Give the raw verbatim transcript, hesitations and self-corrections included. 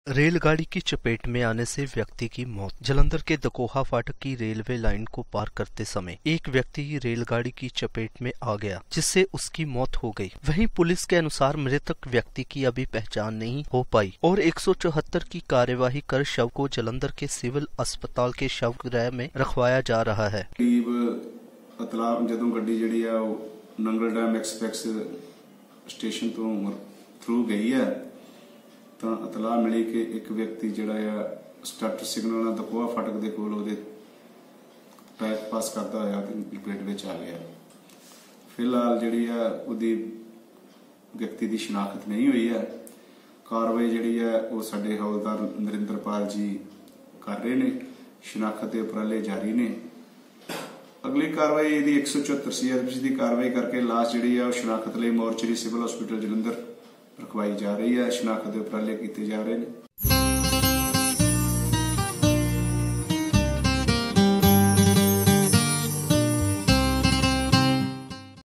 रेलगाड़ी की चपेट में आने से व्यक्ति की मौत। जालंधर के दकोहा फाटक की रेलवे लाइन को पार करते समय एक व्यक्ति रेलगाड़ी की चपेट में आ गया, जिससे उसकी मौत हो गई। वहीं पुलिस के अनुसार मृतक व्यक्ति की अभी पहचान नहीं हो पाई और एक सौ चौहत्तर की कार्यवाही कर शव को जालंधर के सिविल अस्पताल के शवगृह में रखवाया जा रहा है। ਜਦੋਂ ਗੱਡੀ ਜਿਹੜੀ ਆ ਉਹ ਨੰਗਲ ਡੈਮ ਐਕਸਪ੍ਰੈਸ ਸਟੇਸ਼ਨ ਤੋਂ ਥਰੂ ਗਈ ਹੈ ਤਾਂ ਇਤਲਾਹ ਮਿਲੀ ਕਿ ਇੱਕ ਵਿਅਕਤੀ ਜਿਹੜਾ ਆ ਸਟਾਰਟਰ ਸਿਗਨਲ ਨਾਲ ਦਕੋਹਾ ਫਾਟਕ ਦੇ ਕੋਲ ਉਹਦੇ ਟਰੈਕ ਪਾਸ ਕਰਦਾ ਹੋਇਆ ਤੇ ਲਪੇਟ ਵਿੱਚ ਆ ਗਿਆ। ਫਿਲਹਾਲ ਜਿਹੜੀ ਆ ਉਹਦੀ ਵਿਅਕਤੀ ਦੀ ਸ਼ਨਾਖਤ ਨਹੀਂ ਹੋਈ ਹੈ। ਕਾਰਵਾਈ ਜਿਹੜੀ ਹੈ ਉਹ ਸਾਡੇ ਹੌਲਦਾਰ ਨਰਿੰਦਰਪਾਲ ਜੀ ਕਰ ਰਹੇ ਨੇ। ਸ਼ਨਾਖਤ ਦੇ ਉਪਰਾਲੇ ਜਾਰੀ ਨੇ। अगली कार्रवाई यदि एक सौ चौहत्तर सी आर पी की कार्रवाई करके लाश जी है शनाख्त लिए मोर्चरी सिविल हॉस्पिटल जलंधर रखवाई जा रही है। शनाख्त के उपराले किए जा रहे हैं।